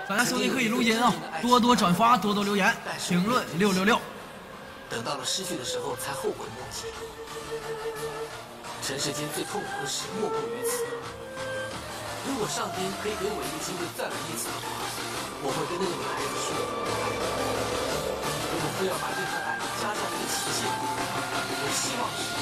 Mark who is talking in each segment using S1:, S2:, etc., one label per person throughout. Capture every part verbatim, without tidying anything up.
S1: 大家兄弟可以录音啊，多多转发，多多留言，评论六六六。
S2: 等到了失去的时候，才后悔莫及。尘世间最痛苦的事，莫过于此。如果上天可以给我一个机会再来一次的话，我会跟那个女孩子说：如果非要把这份爱加上一个期限，我希望是。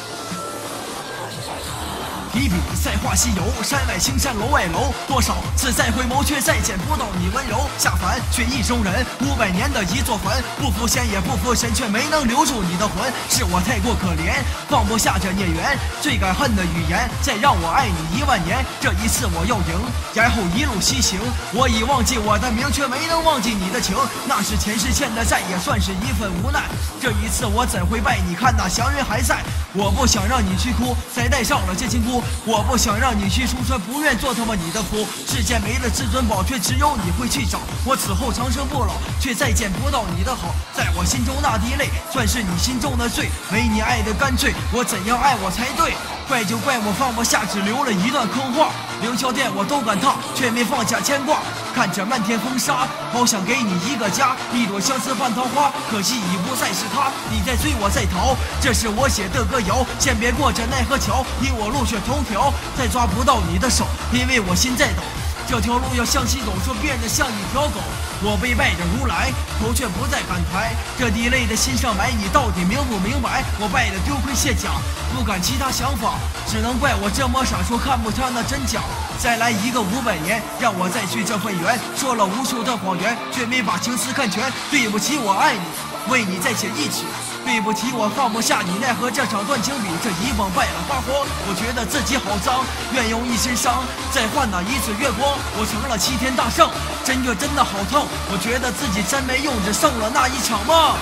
S1: 提笔再画西游，山外青山楼外楼，多少次再回眸，却再见不到你温柔。下凡却意中人，五百年的一座坟，不服仙也不服神，却没能留住你的魂。是我太过可怜，放不下这孽缘，最敢恨的语言，再让我爱你一万年。这一次我要赢，然后一路西行。我已忘记我的名，却没能忘记你的情。那是前世欠的债，也算是一份无奈。这一次我怎会败？你看那祥云还在。我不想让你去哭，再戴上了这金箍。我不想让你去出车，不愿做他妈你的夫。世间没了至尊宝，却只有你会去找。我此后长生不老，却再见不到你的好。在我心中那滴泪，算是你心中的罪。没你爱的干脆，我怎样爱我才对？怪就怪我放不下，只留了一段空话。凌霄殿我都敢踏，却没放下牵挂。看着漫天风沙，好想给你一个家，一朵相思半桃花，可惜已不再是他。你在追我在逃，这是我写的歌谣。先别过这奈何桥，因我路却同条，再抓不到你的手，因为我心在抖。这条路要向西走，说变得像一条狗。我被拜着如来，头却不再敢抬。这滴泪的心上埋，你到底明不明白？我败得丢盔卸甲，不敢其他想法，只能怪我这么傻，说看不穿那真假。再来一个五百年，让我再续这份缘。说了无数的谎言，却没把情丝看全。对不起，我爱你，为你再写一曲。对不起，我放不下你，奈何这场断情笔，这一梦败了花活。我觉得自己好脏，愿用一身伤再换那一次月光。我成了齐天大圣，真这真的好痛。我觉得自己真没用，只剩了那一场梦。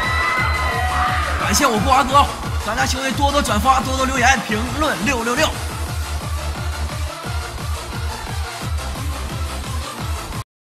S1: 感谢我布阿哥，大家兄弟多多转发，多多留言，评论六六六。